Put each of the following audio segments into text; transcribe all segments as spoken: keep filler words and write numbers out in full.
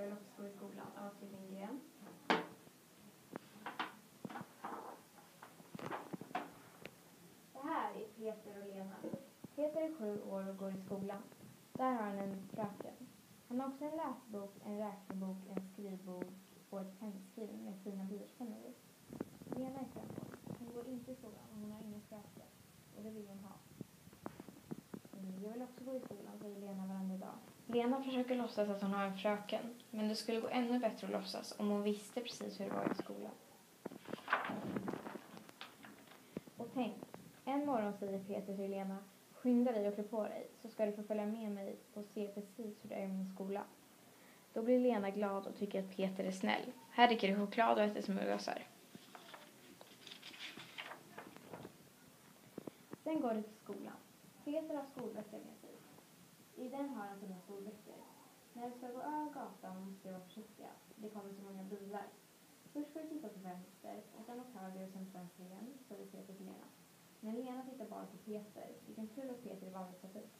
vill också gå i skolan av Astrid Lindgren. Det här är Peter och Lena. Peter är sju år och går i skolan. Där har han en fröken. Han har också en läsbok, en räknebok, en skrivbok och ett pennskriv med fina blyertspennor i. Lena är fem år. Hon går inte i skolan och hon har ingen fröken. Och det vill hon ha. Jag vill också gå i skolan, säger Lena varenda dag. Lena försöker låtsas att hon har en fröken. Men det skulle gå ännu bättre att låtsas om hon visste precis hur det var i skolan. Och tänk, en morgon säger Peter till Lena: skynda dig och klä på dig, så ska du få följa med mig och se precis hur det är i min skola. Då blir Lena glad och tycker att Peter är snäll. Här dricker du choklad och äter smörgåsar. Sen går du till skolan. Peter har skolböcker med sig. I den har han sina skolböcker. När du ska gå över gatan måste du vara försiktiga. Det kommer så många bilar. Först får du titta till vänster och sen åt höger och sen till vänster igen, säger Peter till Lena. Men Lena tittar bara på Peter. Vilken tur att Peter är vanlig trafik.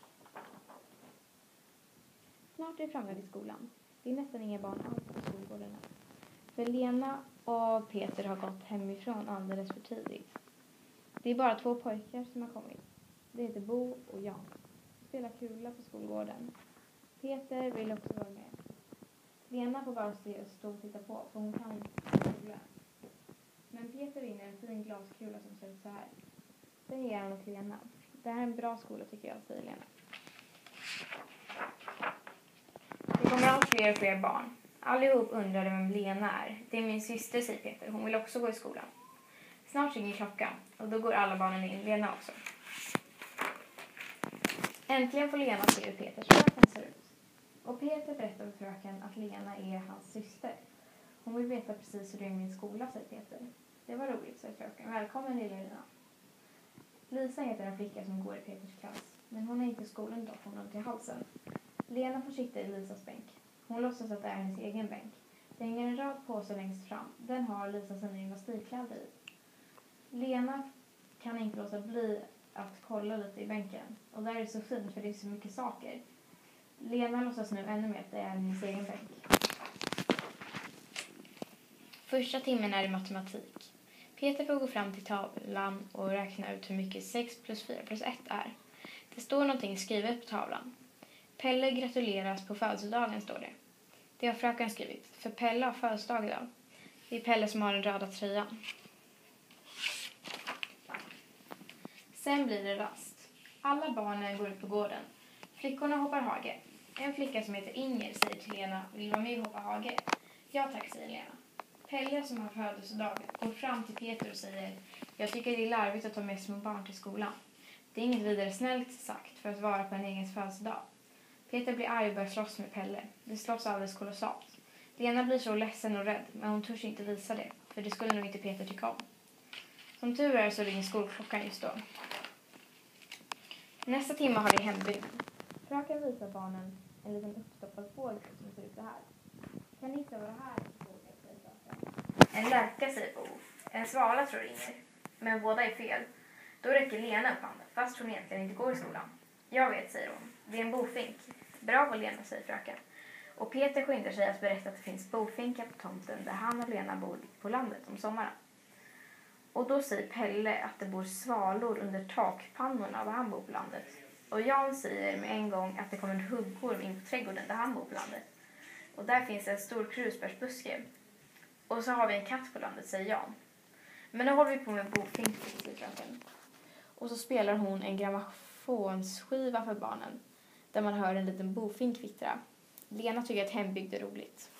Snart är vi framme vid skolan. Det är nästan inga barn alls på skolgården. För Lena och Peter har gått hemifrån alldeles för tidigt. Det är bara två pojkar som har kommit. Det heter Bo och Jan. De spelar kula på skolgården. Peter vill också vara med. Lena får bara se och stå och titta på, för hon kan inte kula. Men Peter vinner en fin glaskula som ser ut så här. Den ger han åt Lena. Det här är en bra skola tycker jag, säger Lena. Det kommer allt fler och fler barn. Allihop undrade vem Lena är. Det är min syster, säger Peter. Hon vill också gå i skolan. Snart ringer klockan och då går alla barnen in, Lena också. Äntligen får Lena se hur Peters fröken ser ut. Och Peter berättar för fröken att Lena är hans syster. Hon vill veta precis hur det är i min skola, säger Peter. Det var roligt, säger fröken. Välkommen lilla Lena. Lisa heter en flicka som går i Peters klass. Men hon är inte i skolan då, hon har ont i halsen. Lena får sitta i Lisas bänk. Hon låtsas att det är hennes egen bänk. Det hänger en röd påse längst fram. Den har Lisa sina gymnastikkläder i. Lena kan inte låta bli att kolla lite i bänken. Och där är det så fint för det är så mycket saker. Lena låtsas nu ännu mer att det är hennes egen bänk. Första timmen är i matematik. Peter får gå fram till tavlan och räkna ut hur mycket sex plus fyra plus ett är. Det står någonting skrivet på tavlan. Pelle gratuleras på födelsedagen, står det. Det har fröken skrivit. För Pelle har födelsedag idag. Det är Pelle som har den röda tröjan. Sen blir det rast. Alla barnen går ut på gården. Flickorna hoppar hage. En flicka som heter Inger säger till Lena: vill vara med och hoppa hage? Ja tack, säger Lena. Pelle som har födelsedag går fram till Peter och säger: jag tycker det är larvigt att ta med små barn till skolan. Det är inget vidare snällt sagt för att vara på en egen födelsedag. Peter blir arg och börjar slåss med Pelle. Det slåss alldeles kolossalt. Lena blir så ledsen och rädd, men hon törs inte visa det, för det skulle nog inte Peter tycka om. Som tur är så ringer skolklockan just då. Nästa timme har det hembygd. Fröken visar barnen en liten uppstoppad fågel som ser ut så här. Kan ni gissa vad det här är för fågel, säger fröken. En lärka, säger Bo. En svala, tror Inger. Men båda är fel. Då räcker Lena upp handen, fast hon egentligen inte går i skolan. Jag vet, säger hon. Det är en bofink. Bravo, Lena, säger fröken. Och Peter skyndar sig att berätta att det finns bofinkar på tomten där han och Lena bor på landet om sommaren. Och då säger Pelle att det bor svalor under takpannorna där han bor på landet. Och Jan säger med en gång att det kommer en huggorm in på trädgården där han bor på landet. Och där finns en stor krusbärsbuske. Och så har vi en katt på landet, säger Jan. Men nu håller vi på med bofink, säger fröken. Och så spelar hon en grammofonskiva för barnen. Där man hör en liten bofink kvittra. Lena tycker att hembygd är roligt.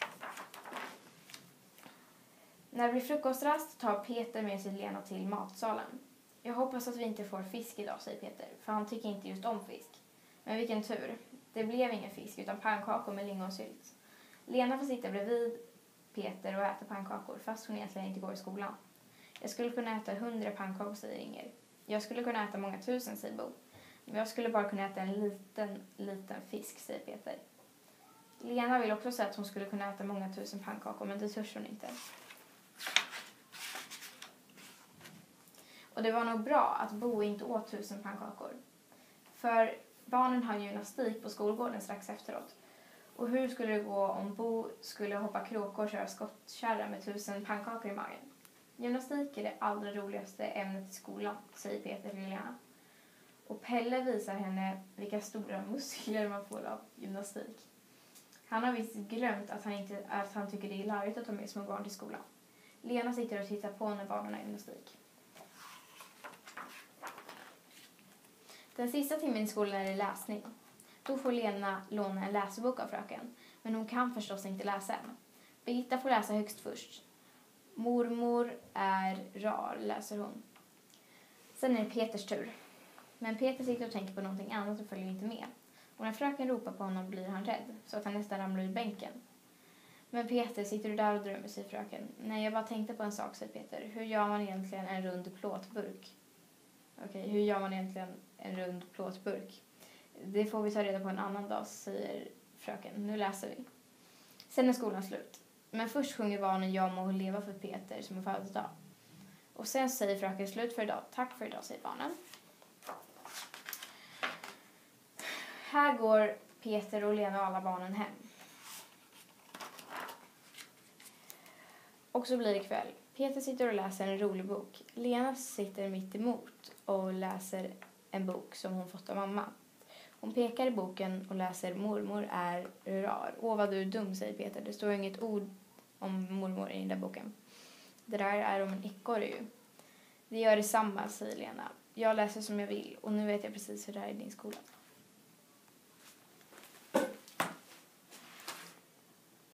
När det blir frukostrast tar Peter med sig Lena till matsalen. Jag hoppas att vi inte får fisk idag, säger Peter. För han tycker inte just om fisk. Men vilken tur. Det blev ingen fisk utan pannkakor med lingonsylt. Lena får sitta bredvid Peter och äta pannkakor fast hon egentligen inte går i skolan. Jag skulle kunna äta hundra pannkakor, säger Inger. Jag skulle kunna äta många tusen, säger Bo. Men jag skulle bara kunna äta en liten, liten fisk, säger Peter. Lena vill också säga att hon skulle kunna äta många tusen pannkakor, men det törs hon inte. Och det var nog bra att Bo inte åt tusen pannkakor. För barnen har gymnastik på skolgården strax efteråt. Och hur skulle det gå om Bo skulle hoppa kråkor och köra skottkärra med tusen pannkakor i magen? Gymnastik är det allra roligaste ämnet i skolan, säger Peter till Lena. Och Pelle visar henne vilka stora muskler man får av gymnastik. Han har visst glömt att han, inte, att han tycker det är larvigt att ta med små barn till skolan. Lena sitter och tittar på när barnen har gymnastik. Den sista timmen i skolan är det läsning. Då får Lena låna en läsebok av fröken, men hon kan förstås inte läsa än. Birgitta får läsa högst först. Mormor är rar, läser hon. Sen är det Peters tur. Men Peter sitter och tänker på någonting annat och följer inte med. Och när fröken ropar på honom blir han rädd, så att han nästan ramlar ur bänken. Men Peter, sitter du där och drömmer, säger fröken. Nej, jag bara tänkte på en sak, säger Peter. Hur gör man egentligen en rund plåtburk? Okej, hur gör man egentligen en rund plåtburk? Det får vi ta reda på en annan dag, säger fröken. Nu läser vi. Sen är skolan slut. Men först sjunger barnen Jag må leva för Peter som är födelsedag. Och sen säger fröken slut för idag. Tack för idag, säger barnen. Här går Peter och Lena och alla barnen hem. Och så blir det kväll. Peter sitter och läser en rolig bok. Lena sitter mitt emot och läser en bok som hon fått av mamma. Hon pekar i boken och läser Mormor är rar. Åh, vad du är dum, säger Peter. Det står inget ord om mormor i den där boken. Det där är om en ekorre ju. Det gör detsamma, säger Lena. Jag läser som jag vill och nu vet jag precis hur det är i din skola.